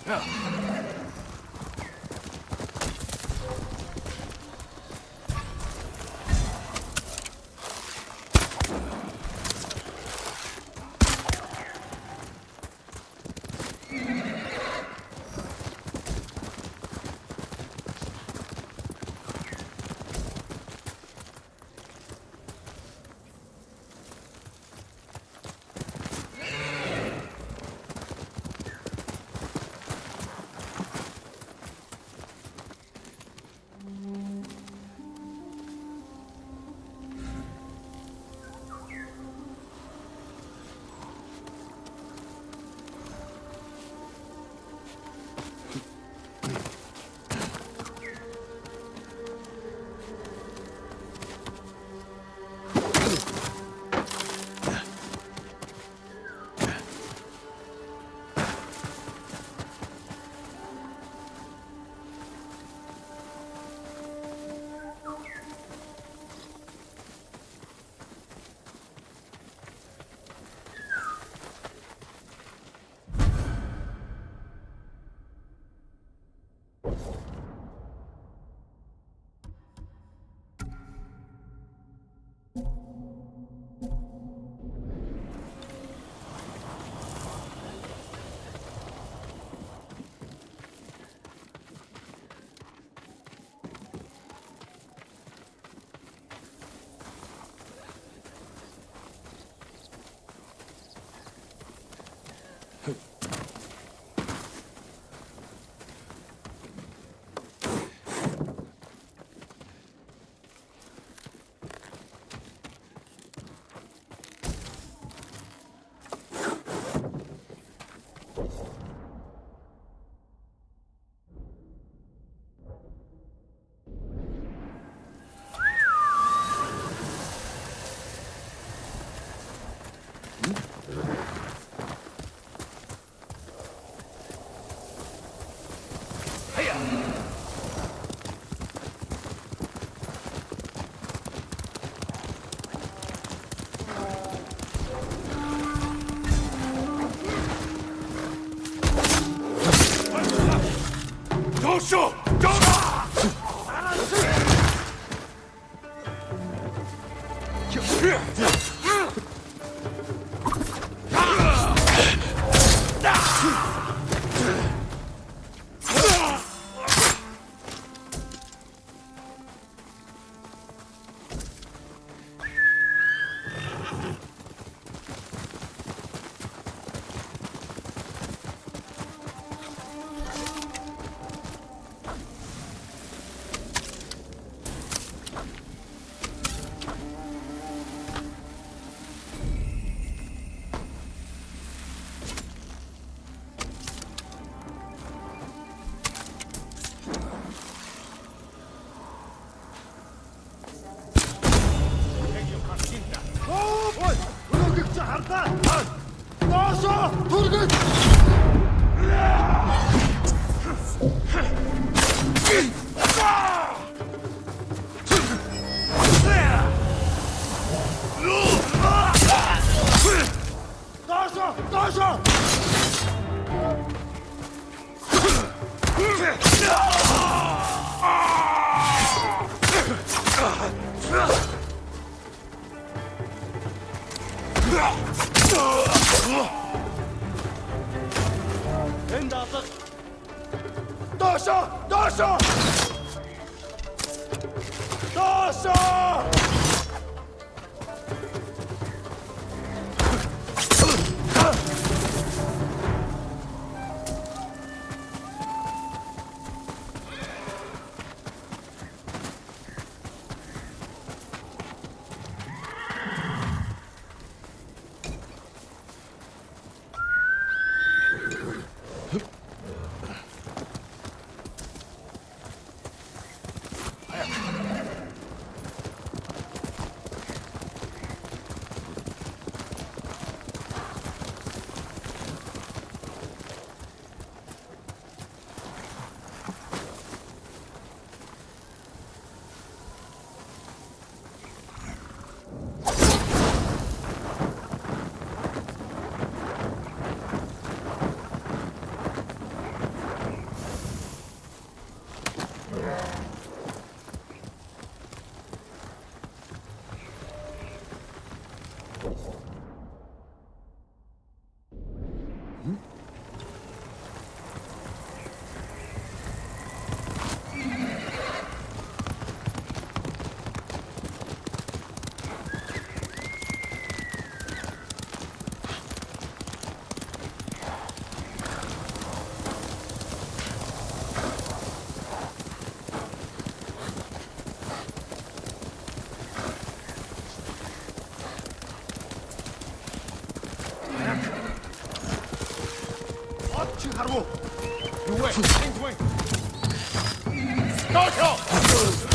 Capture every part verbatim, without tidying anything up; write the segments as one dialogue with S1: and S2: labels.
S1: 手！招他！大圣，大圣，大圣！ Haru! Your way! King's wing! Dojo!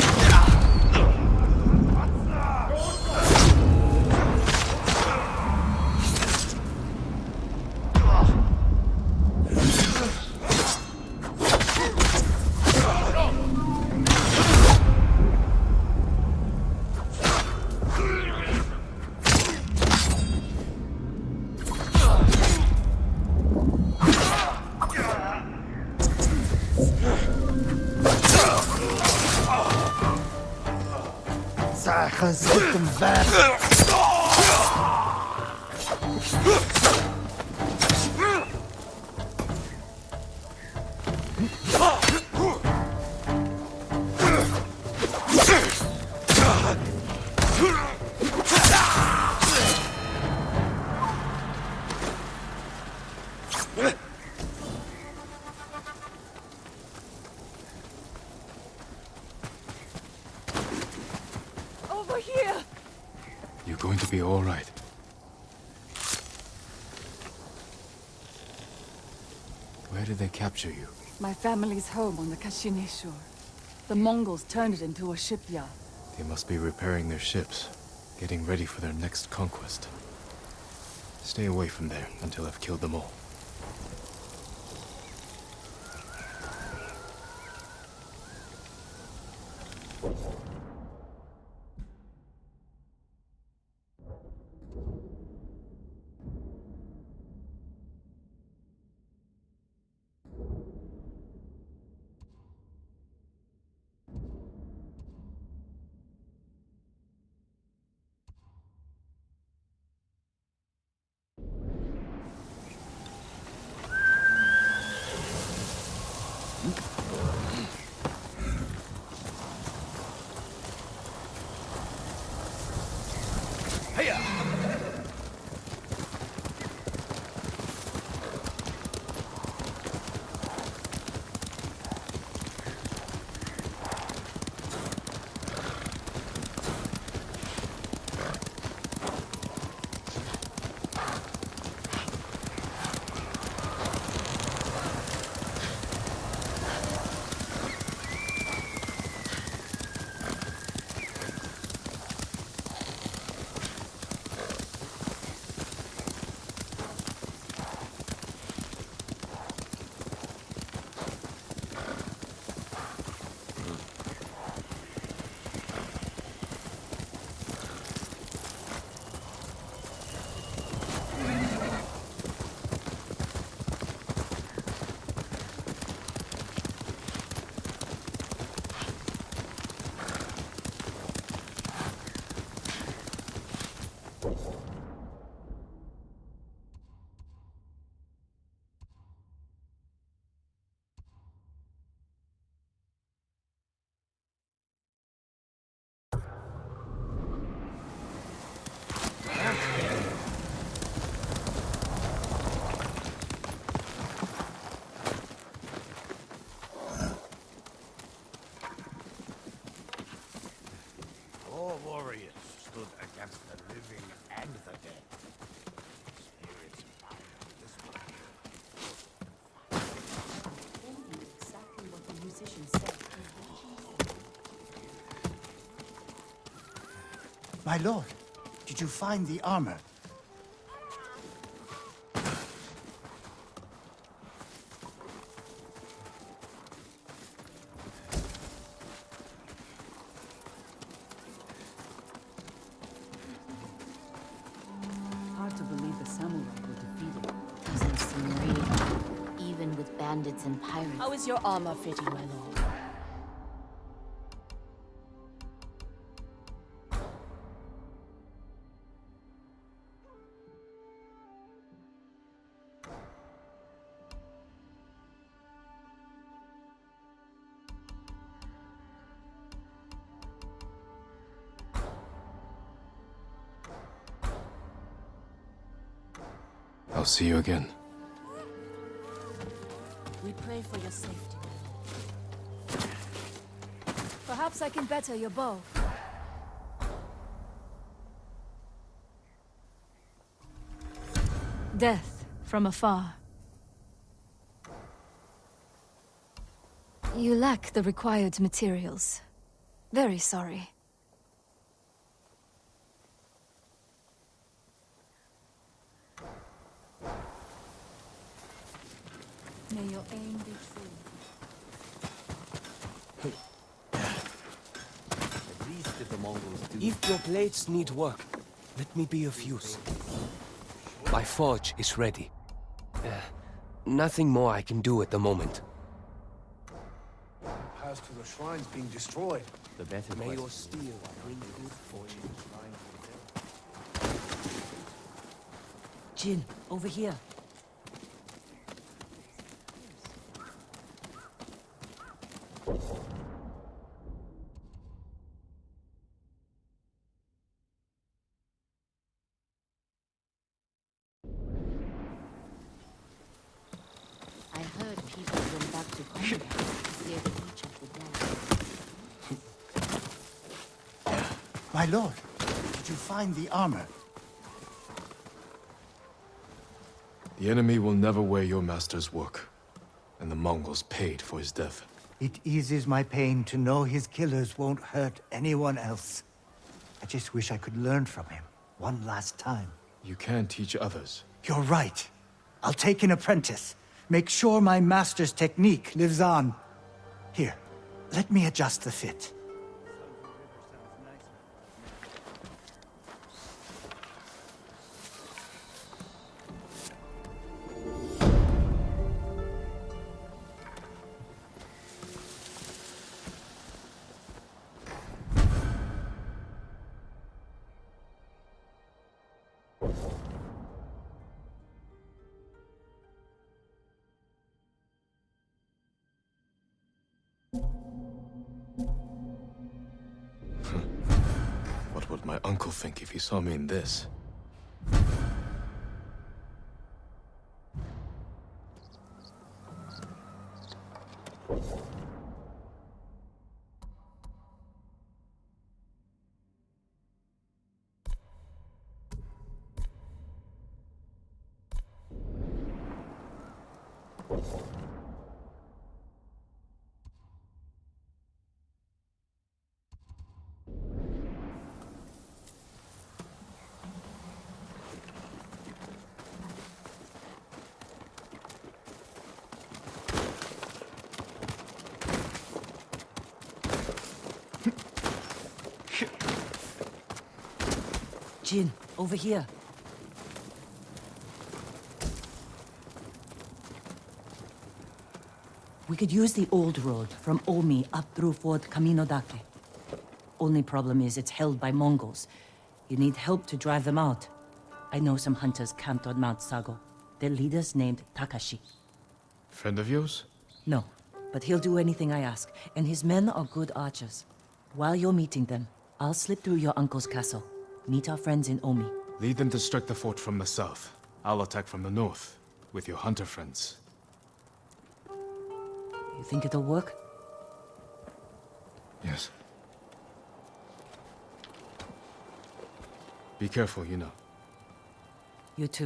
S2: Zit hem weg!
S3: Over here!
S4: You're going to be all right. Where did they capture you?
S3: My family's home on the Kashine shore. The Mongols turned it into a shipyard.
S4: They must be repairing their ships, getting ready for their next conquest. Stay away from there until I've killed them all.
S2: My lord, did you find the armor?
S3: Hard to believe the samurai were defeated.
S5: Doesn't seem real, even with bandits and pirates.
S3: How is your armor fitting, my lord?
S4: I'll see you again.
S3: We pray for your safety. Perhaps I can better your bow. Death from afar. You lack the required materials. Very sorry. May your aim be true.
S6: At least if the Mongols do. If your blades need work, let me be of use. My forge is ready. Uh, nothing more I can do at the moment.
S1: The path to the shrine's being destroyed.
S6: The better May your steel bring good fortune.
S7: Jin, over here.
S5: I heard people went back to Konga to clear the beach of the dead.
S2: My lord, did you find the armor?
S4: The enemy will never wear your master's work, and the Mongols paid for his death.
S2: It eases my pain to know his killers won't hurt anyone else. I just wish I could learn from him one last time.
S4: You can teach others.
S2: You're right. I'll take an apprentice. Make sure my master's technique lives on. Here, let me adjust the fit.
S4: What would my uncle think if he saw me in this?
S7: Jin, over here. We could use the old road from Omi up through Fort Camino Dake. Only problem is it's held by Mongols. You need help to drive them out. I know some hunters camped on Mount Sago. Their leader's named Takashi.
S4: Friend of yours?
S7: No, but he'll do anything I ask, and his men are good archers. While you're meeting them, I'll slip through your uncle's castle. Meet our friends in Omi.
S4: Lead them to strike the fort from the south. I'll attack from the north, with your hunter friends.
S7: You think it'll work?
S4: Yes. Be careful, you know.
S7: You too.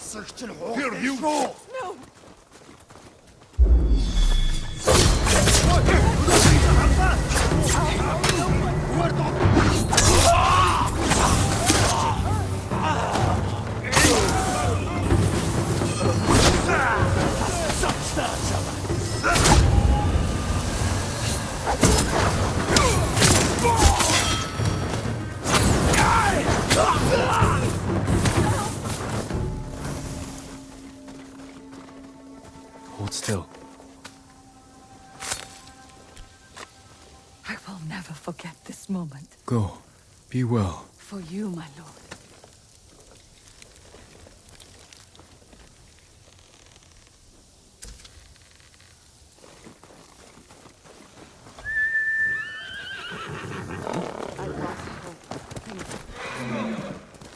S1: Here, you!
S3: No!
S4: Hold still.
S3: I will never forget this moment.
S4: Go. Be well.
S3: For you, my lord. I lost hope. Please.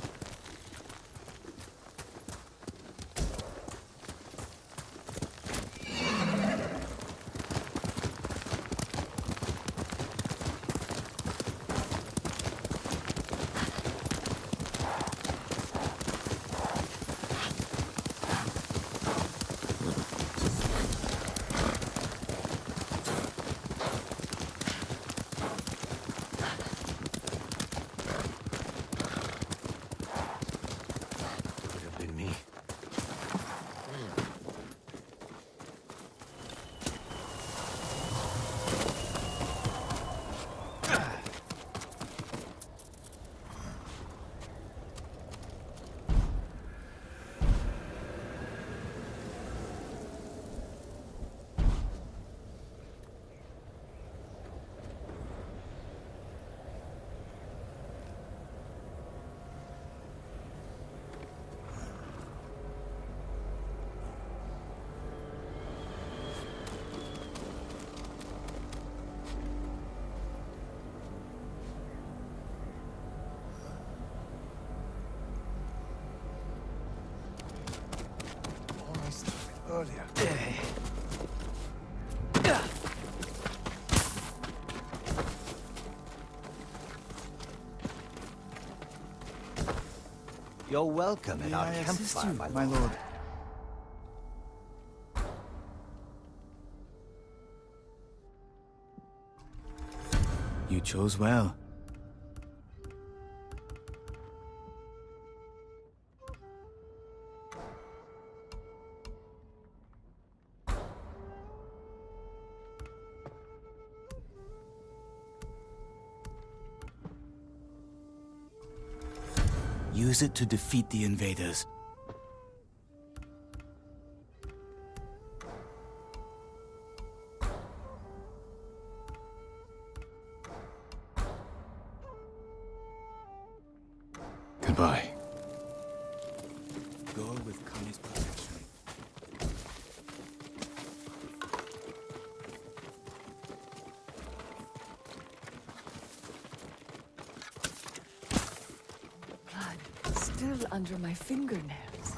S6: Could have been me.
S1: Oh, I started earlier.
S8: You're welcome at
S1: May
S8: our
S1: I assist
S8: campfire,
S1: you,
S8: my
S1: my
S8: lord.
S1: lord?
S2: You chose well. Use it to defeat the invaders.
S4: Goodbye.
S2: Go with Kami's protection.
S3: Blood still under my fingernails.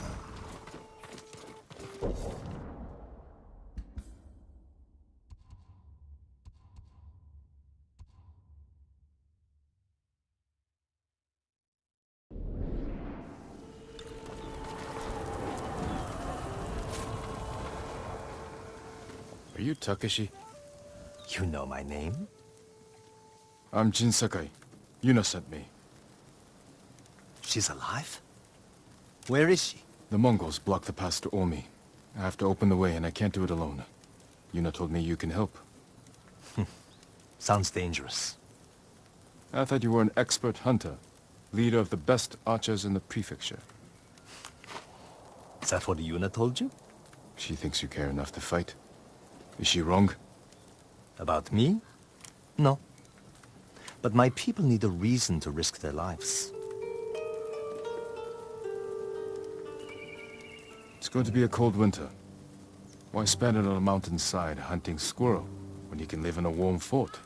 S4: Are you Takeshi?
S8: You know my name?
S4: I'm Jin Sakai. Yuna sent me.
S8: She's alive? Where is she?
S4: The Mongols blocked the pass to Omi. I have to open the way, and I can't do it alone. Yuna told me you can help.
S8: Sounds dangerous.
S4: I thought you were an expert hunter, leader of the best archers in the prefecture.
S8: Is that what Yuna told you?
S4: She thinks you care enough to fight. Is she wrong?
S8: About me? No. But my people need a reason to risk their lives.
S4: It's going to be a cold winter. Why spend it on a mountainside hunting squirrel when you can live in a warm fort?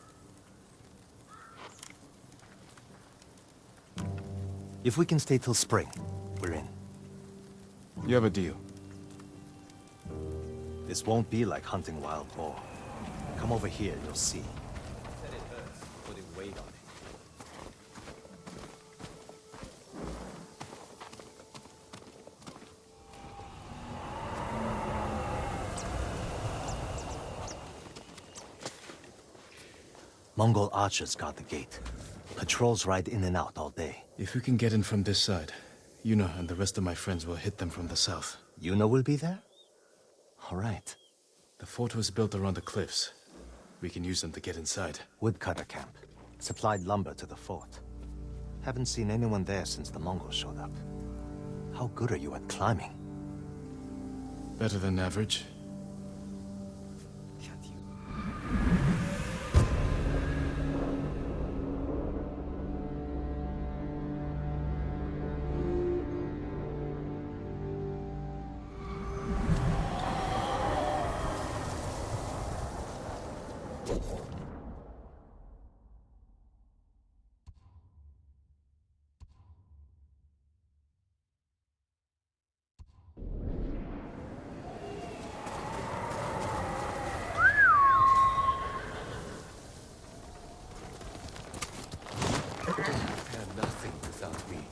S8: If we can stay till spring, we're in.
S4: You have a deal.
S8: This won't be like hunting wild boar. Come over here, you'll see. Said it hurts, putting weight on it. Mongol archers guard the gate. Patrols ride in and out all day.
S4: If we can get in from this side, Yuna and the rest of my friends will hit them from the south.
S8: Yuna will be there? All right.
S4: The fort was built around the cliffs. We can use them to get inside.
S8: Woodcutter camp. Supplied lumber to the fort. Haven't seen anyone there since the Mongols showed up. How good are you at climbing?
S4: Better than average.
S6: They're nothing without me.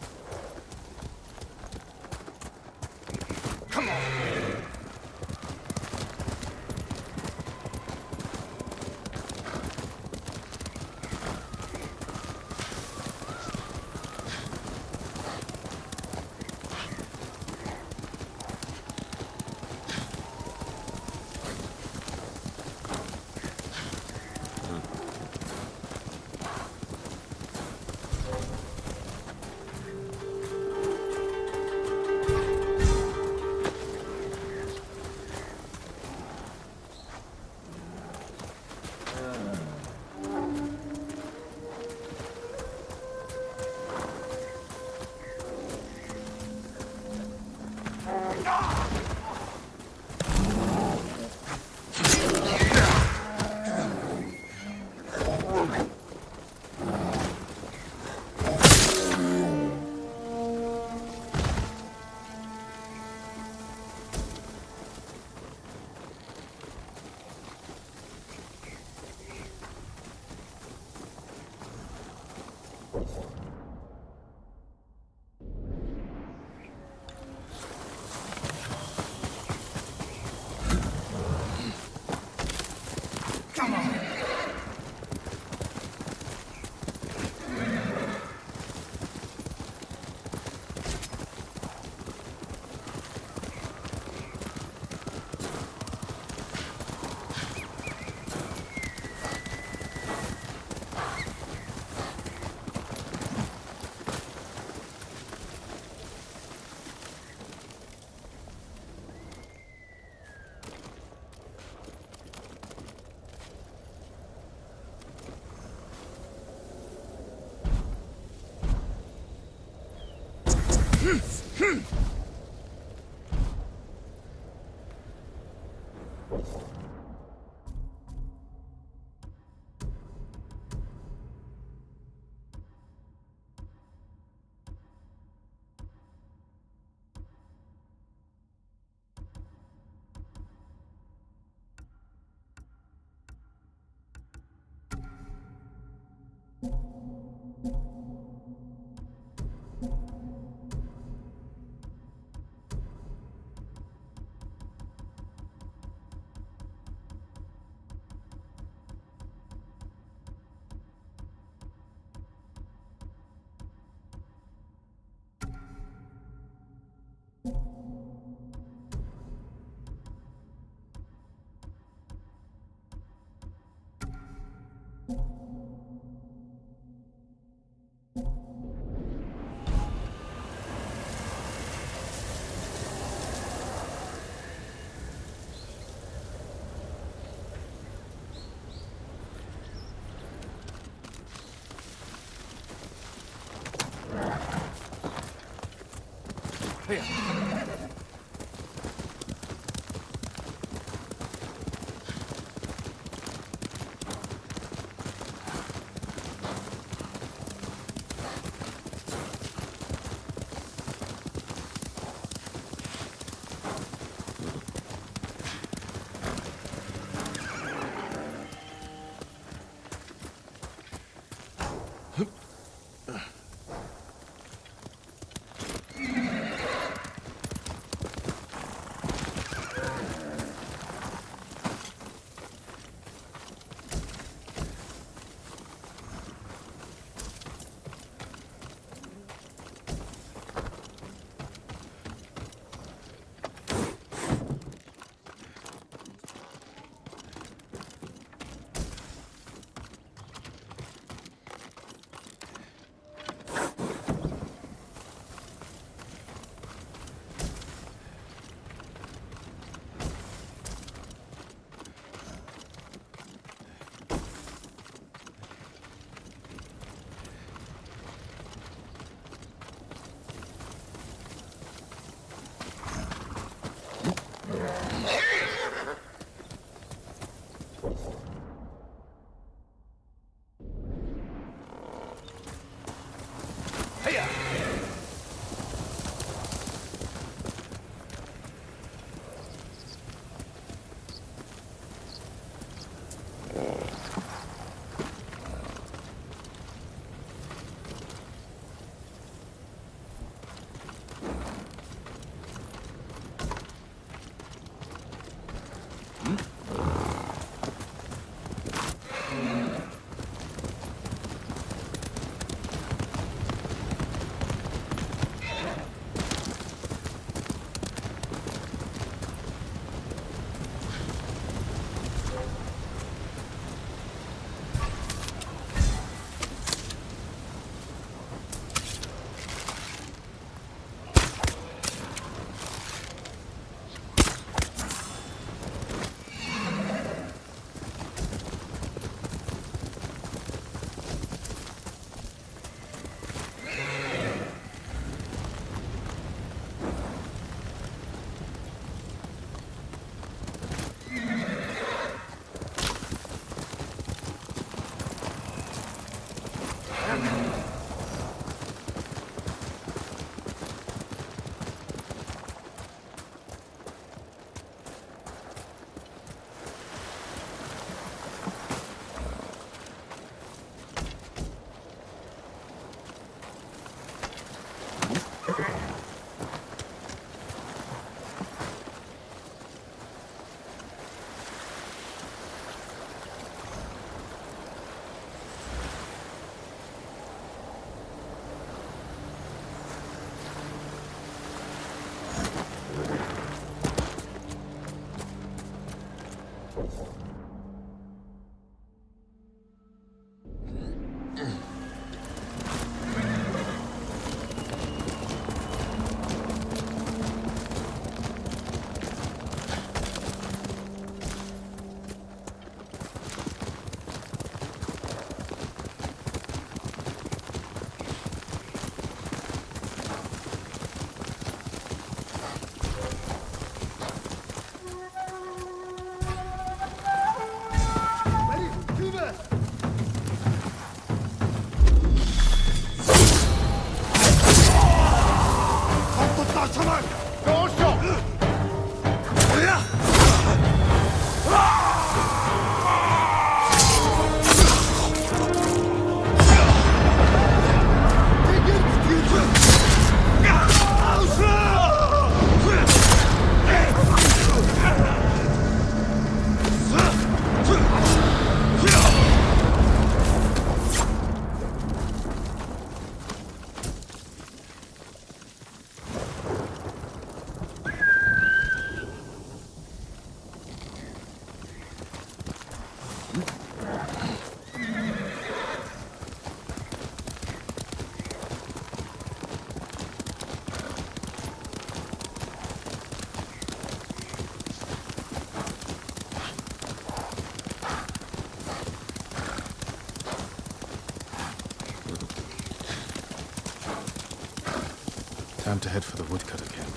S4: Time to head for the woodcutter camp.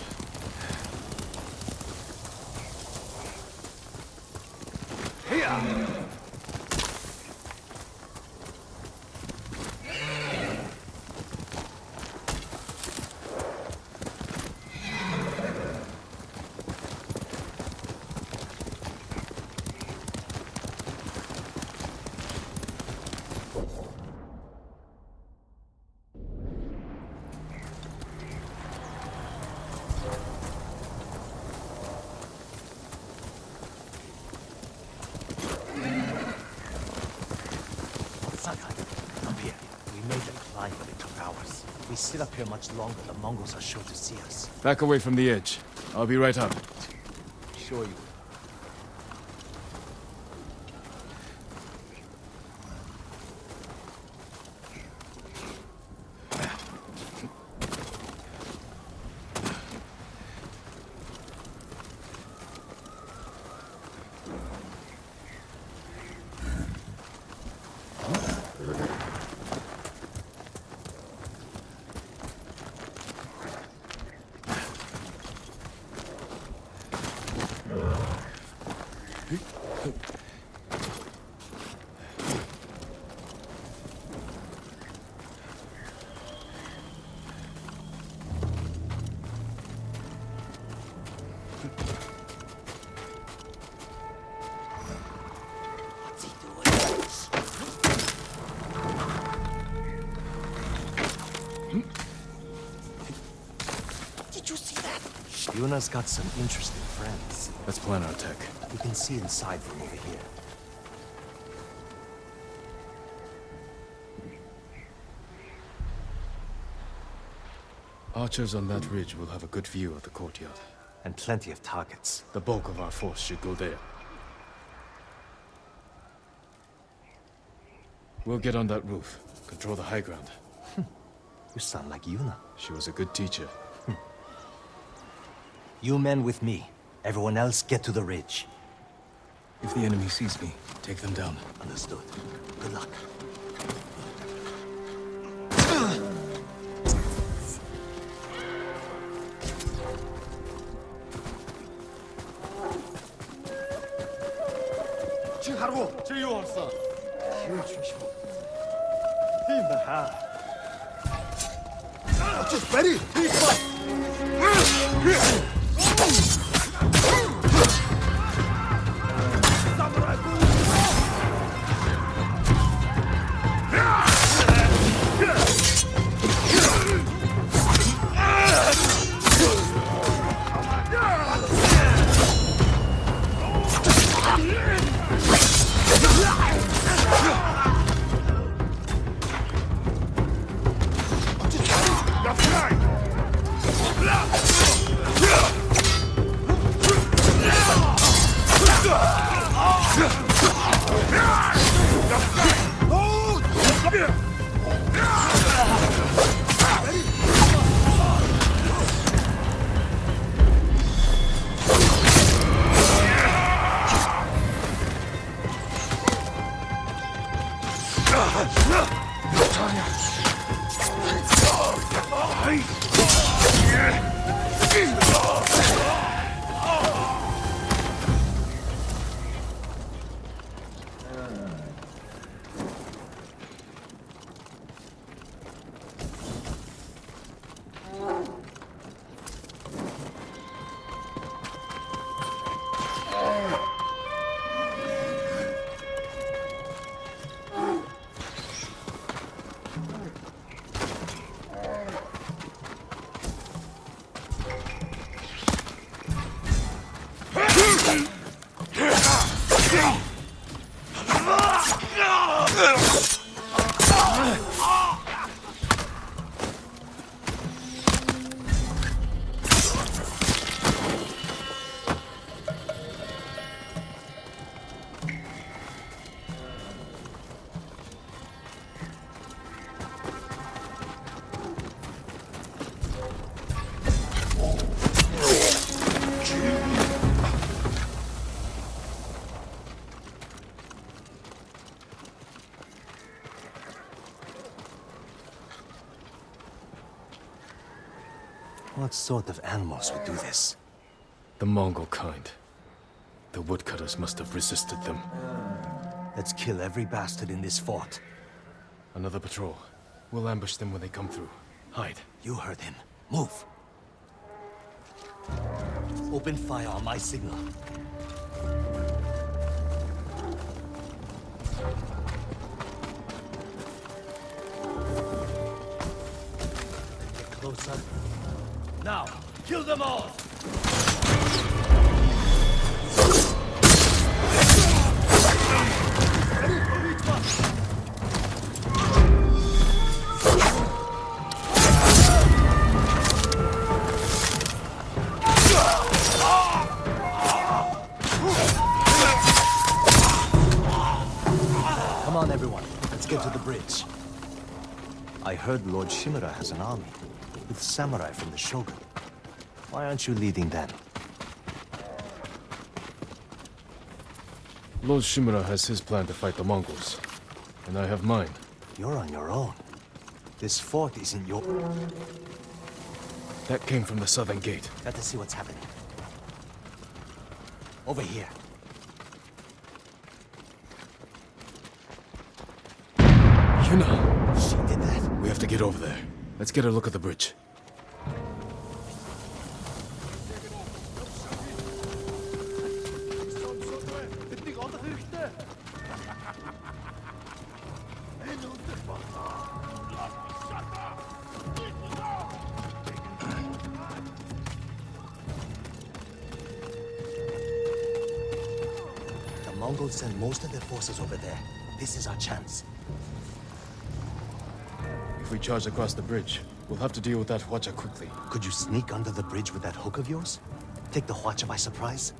S8: If we sit up here much longer, the Mongols are sure to see us.
S4: Back away from the edge. I'll be right up.
S8: Sure you will. Yuna's got some interesting friends.
S4: Let's plan our tech.
S8: We can see inside from over here.
S4: Archers on that ridge will have a good view of the courtyard.
S8: And plenty of targets.
S4: The bulk of our force should go there. We'll get on that roof, control the high ground.
S8: You sound like Yuna.
S4: She was a good teacher.
S8: You men with me. Everyone else get to the ridge.
S4: If the enemy sees me, take them down.
S8: Understood. Good luck.
S1: Just ready. Please fight.
S8: What sort of animals would do this?
S4: The Mongol kind. The woodcutters must have resisted them.
S8: Let's kill every bastard in this fort.
S4: Another patrol. We'll ambush them when they come through. Hide.
S8: You heard him. Move. Open fire on my signal. Get closer. Now, kill them all! Come on, everyone. Let's get to the bridge. I heard Lord Shimura has an army, with samurai from the Shogun. Why aren't you leading them?
S4: Lord Shimura has his plan to fight the Mongols, and I have mine.
S8: You're on your own. This fort isn't your...
S4: That came from the southern gate.
S8: Got to see what's happening. Over here.
S4: Yuna!
S8: She did that.
S4: We have to get over there. Let's get a look at the bridge.
S8: The Mongols send most of their forces over there. This is our chance.
S4: If we charge across the bridge, we'll have to deal with that Hwacha quickly.
S8: Could you sneak under the bridge with that hook of yours? Take the Hwacha by surprise?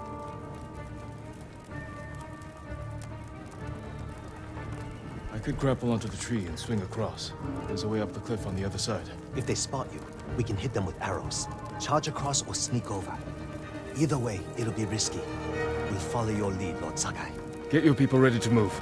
S4: I could grapple onto the tree and swing across. There's a way up the cliff on the other side.
S8: If they spot you, we can hit them with arrows. Charge across or sneak over. Either way, it'll be risky. We'll follow your lead, Lord Sakai.
S4: Get your people ready to move.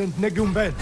S1: Lieutenant Negumben.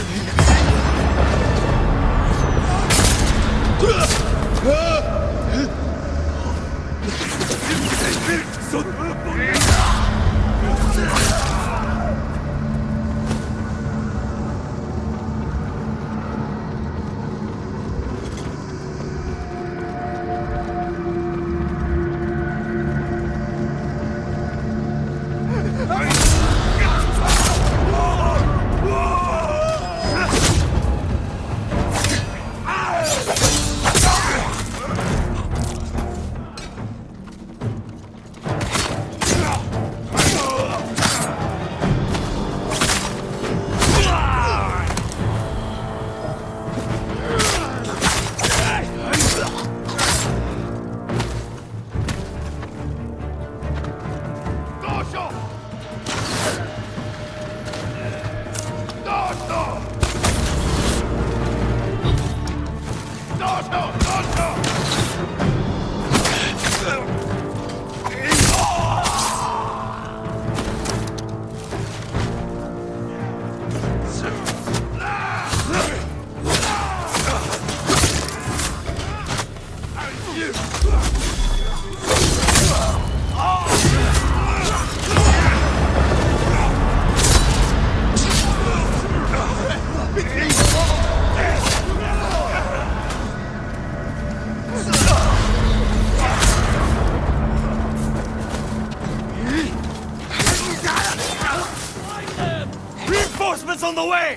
S8: Reinforcements on the way!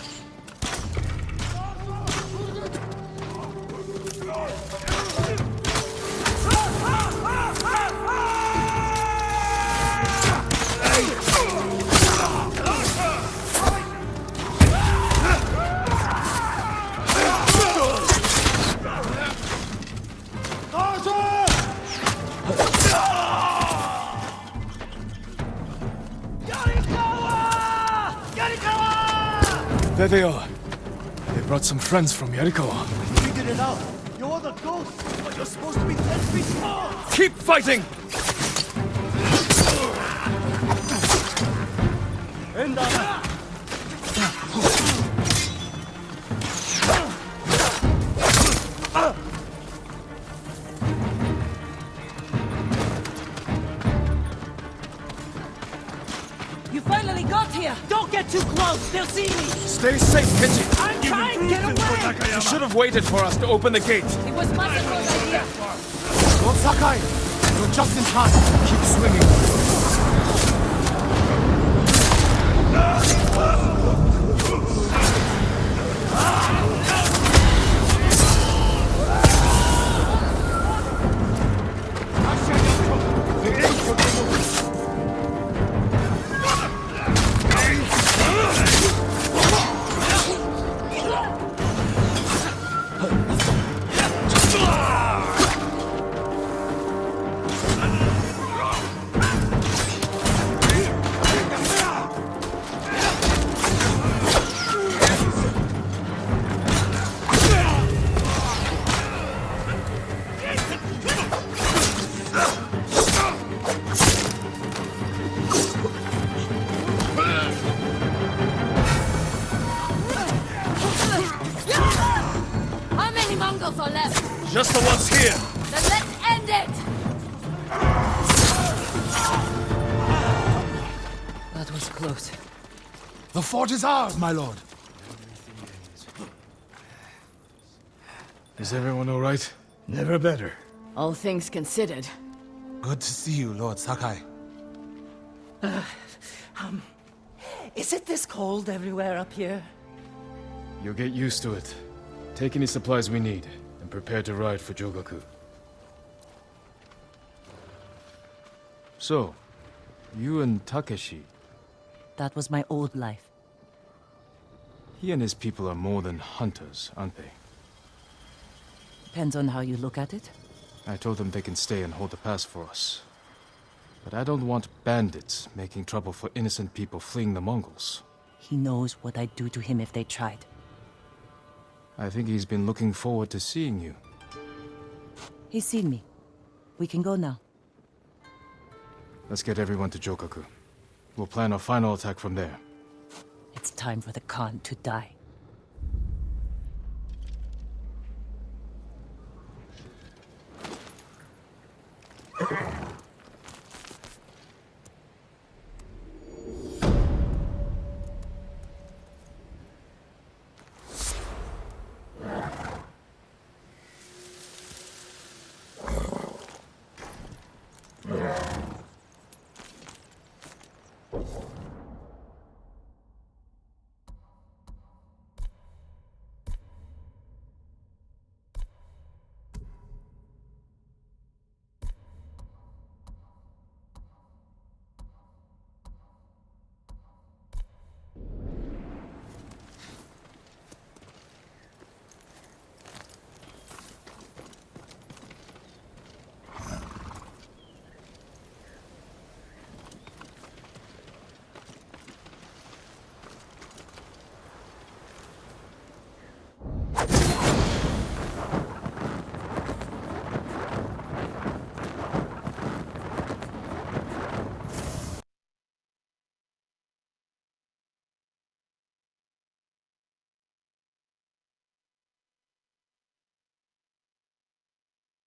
S1: There they are. They brought some friends from Yarikawa.
S8: Figured it out. You're the ghost, but you're supposed to be ten feet small.
S1: Keep fighting!
S7: You finally got here! Don't get too close! They'll see me!
S1: Stay safe, Kenji!
S7: I'm trying! Get away!
S1: You should have waited for us to open the gate.
S7: It was Masako's idea!
S1: Lord Sakai, you're just in time. Keep swinging.
S3: How many Mongols are left?
S1: Just the ones here.
S3: Then let's end it!
S7: That was close.
S1: The fort is ours, my lord. Is everyone all right? Never better.
S3: All things considered.
S1: Good to see you, Lord Sakai.
S7: Is it this cold everywhere up here?
S4: You'll get used to it. Take any supplies we need, and prepare to ride for Jogaku. So, you and Takeshi,
S7: That was my old life.
S4: he and his people are more than hunters, aren't they?
S7: Depends on how you look at it.
S4: I told them they can stay and hold the pass for us. But I don't want bandits making trouble for innocent people fleeing the Mongols.
S7: He knows what I'd do to him if they tried.
S4: I think he's been looking forward to seeing you.
S7: He's seen me. We can go now.
S4: Let's get everyone to Jogaku. We'll plan our final attack from there.
S7: It's It's time for the Khan to die.